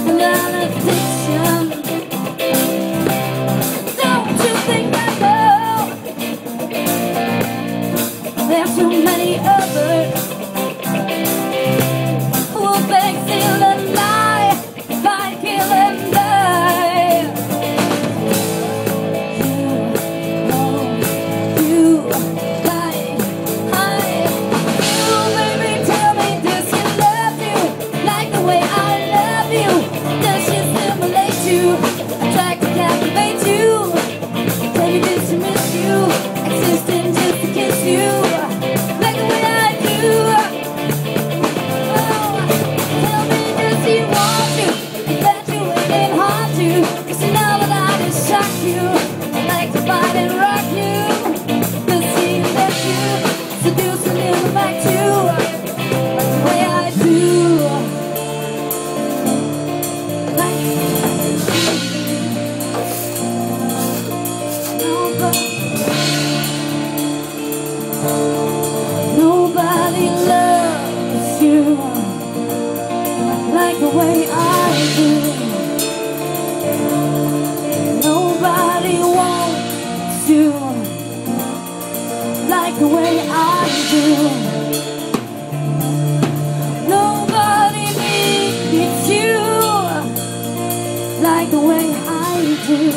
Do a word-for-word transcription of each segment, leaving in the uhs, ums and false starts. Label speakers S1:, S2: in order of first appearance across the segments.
S1: an addiction. Don't you think I know there's too many others who beg, steal and lie, fight, kill and die? You, you, like, I, you, baby, tell me, does she love you like the way I love you? Does she stimulate you, attract to captivate you? Tell me, does she miss you, existing just to kiss you like the way I do? Oh, tell me, does he want you, infatuate and haunt you? Cause you know that I just shock you, I like to fight and rock you. Does he let you seduce and never back to like the way I do? Like nobody, nobody loves you like the way I do. Nobody wants you like the way I do. Nobody needs you like the way I do.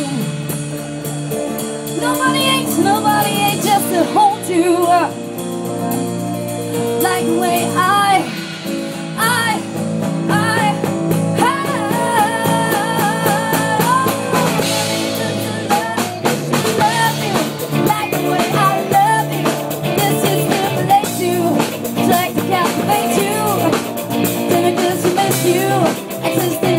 S1: Nobody hates, nobody hates just to hold you like the way I, I, I, love you like the way I love you. This is stimulate you, like to captivate you. Tell me, does he miss you? Exist